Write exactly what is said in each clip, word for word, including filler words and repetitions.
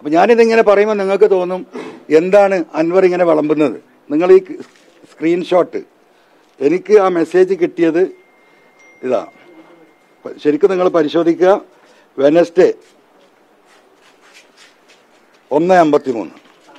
അപ്പം ഞാനിതിങ്ങനെ പറയുമ്പോൾ നിങ്ങൾക്ക് തോന്നും എന്താണ് അൻവർ ഇങ്ങനെ വിളമ്പുന്നത്. നിങ്ങൾ ഈ സ്ക്രീൻഷോട്ട്, എനിക്ക് ആ മെസ്സേജ് കിട്ടിയത് ഇതാ, ശരിക്കും നിങ്ങൾ പരിശോധിക്കുക. വെനസ്ഡേ ഒന്ന് അമ്പത്തി മൂന്ന്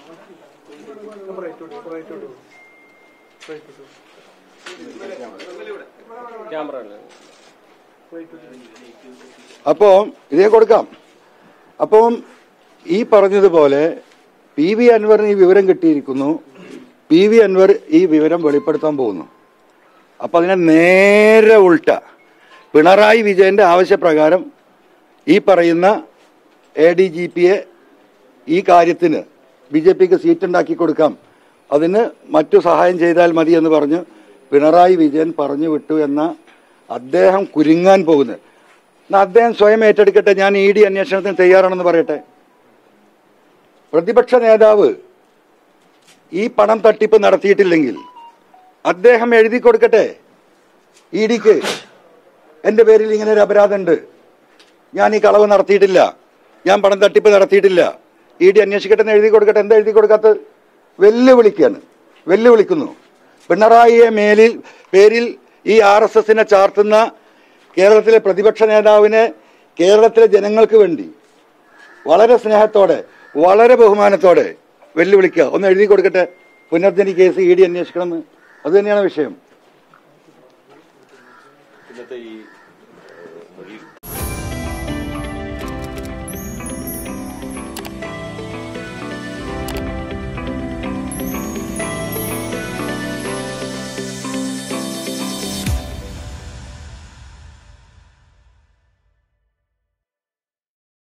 അപ്പോൾ ഇതേ കൊടുക്കാം. അപ്പം ഈ പറഞ്ഞതുപോലെ പി വി അൻവറിന് ഈ വിവരം കിട്ടിയിരിക്കുന്നു. പി വി അൻവർ ഈ വിവരം വെളിപ്പെടുത്താൻ പോകുന്നു. അപ്പം അതിനെ നേരെ ഉൾട്ട പിണറായി വിജയന്റെ ആവശ്യപ്രകാരം ഈ പറയുന്ന എ ഡി ജി പിയെ ഈ കാര്യത്തിന് ബി ജെ പിക്ക് സീറ്റുണ്ടാക്കി കൊടുക്കാം, അതിന് മറ്റു സഹായം ചെയ്താൽ മതി എന്ന് പറഞ്ഞ് പിണറായി വിജയൻ പറഞ്ഞു വിട്ടു എന്ന അദ്ദേഹം കുരുങ്ങാൻ പോകുന്നത്. എന്നാൽ അദ്ദേഹം സ്വയം ഏറ്റെടുക്കട്ടെ, ഞാൻ ഇ ഡി അന്വേഷണത്തിന് തയ്യാറാണെന്ന് പറയട്ടെ. പ്രതിപക്ഷ നേതാവ് ഈ പണം തട്ടിപ്പ് നടത്തിയിട്ടില്ലെങ്കിൽ അദ്ദേഹം എഴുതി കൊടുക്കട്ടെ ഇ ഡിക്ക്, എൻ്റെ പേരിൽ ഇങ്ങനെ ഒരു അപരാധമുണ്ട്, ഞാൻ ഈ കളവ് നടത്തിയിട്ടില്ല, ഞാൻ പണം തട്ടിപ്പ് നടത്തിയിട്ടില്ല, ഇ ഡി അന്വേഷിക്കട്ടെ എന്ന് എഴുതി കൊടുക്കട്ടെ. എന്താ എഴുതി കൊടുക്കാത്തത്? വെല്ലുവിളിക്കാണ്, വെല്ലുവിളിക്കുന്നു. പിണറായിയെ മേലിൽ പേരിൽ ഈ ആർ എസ് എസിനെ ചാർത്തുന്ന കേരളത്തിലെ പ്രതിപക്ഷ നേതാവിനെ കേരളത്തിലെ ജനങ്ങൾക്ക് വേണ്ടി വളരെ സ്നേഹത്തോടെ വളരെ ബഹുമാനത്തോടെ വെല്ലുവിളിക്കുക. ഒന്ന് എഴുതി കൊടുക്കട്ടെ, പുനർജനി കേസ് ഇ ഡി അന്വേഷിക്കണമെന്ന്. അത് തന്നെയാണ് വിഷയം. ഇന്നത്തെ ഈ